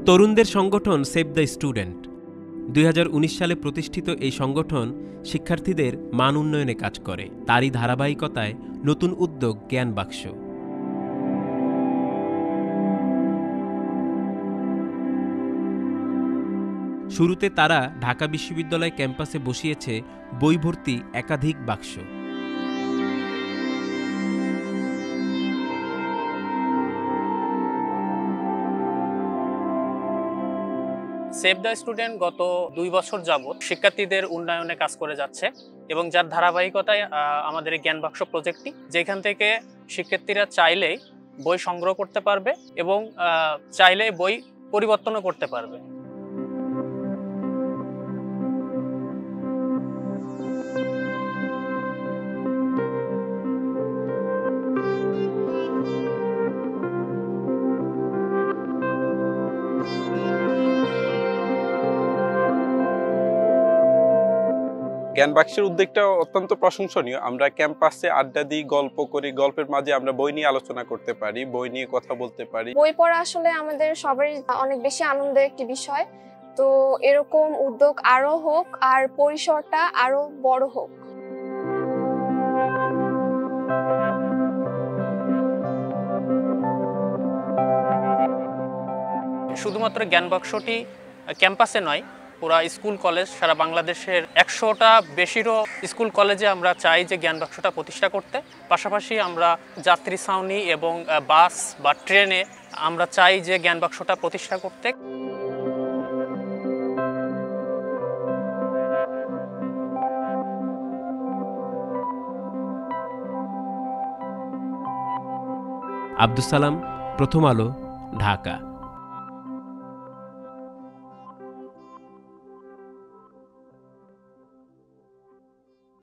তরুণদের সংগঠন save the student 2019 সালে প্রতিষ্ঠিত এই সংগঠন শিক্ষার্থীদের মান উন্নয়নে কাজ করে। তারই ধারাবাহিকতায় নতুন উদ্যোগ জ্ঞান বাক্স। শুরুতে তারা ঢাকা বিশ্ববিদ্যালয় ক্যাম্পাসে বসিয়েছে বই ভর্তি একাধিক বাক্স। সেভ দ্য স্টুডেন্ট গত 2 বছর যাবৎ শিক্ষার্থীদের উন্নয়নে কাজ করে যাচ্ছে এবং যার ধারাবাহিকতায় আমাদের এই জ্ঞান বাক্স প্রজেক্টটি, যেখান থেকে শিক্ষার্থীরা চাইলেই বই সংগ্রহ করতে পারবে এবং চাইলেই বই পরিবর্তনও করতে পারবে। জ্ঞান বাক্সের উদ্যোগটা অত্যন্ত প্রশংসনীয়। আমরা ক্যাম্পাসে আড্ডা দিই, গল্প করি, গল্পের মাঝে আমরা বই নিয়ে আলোচনা করতে পারি, বই নিয়ে কথা বলতে পারি। বই পড়া আসলে আমাদের সবারই অনেক বেশি আনন্দের একটি বিষয়। তো এরকম উদ্যোগ আরো হোক আর পরিসরটা আরো বড় হোক। শুধুমাত্র জ্ঞান বাক্সটি ক্যাম্পাসে নয়, পুরা স্কুল কলেজ, সারা বাংলাদেশের 100টা বেশিরও স্কুল কলেজে আমরা চাই যে জ্ঞান বাক্সটা প্রতিষ্ঠা করতে। পাশাপাশি আমরা যাত্রী ছাউনি এবং বাস বা ট্রেনে আমরা চাই যে জ্ঞান বাক্সটা প্রতিষ্ঠা করতে। আব্দুস সালাম, প্রথম আলো, ঢাকা।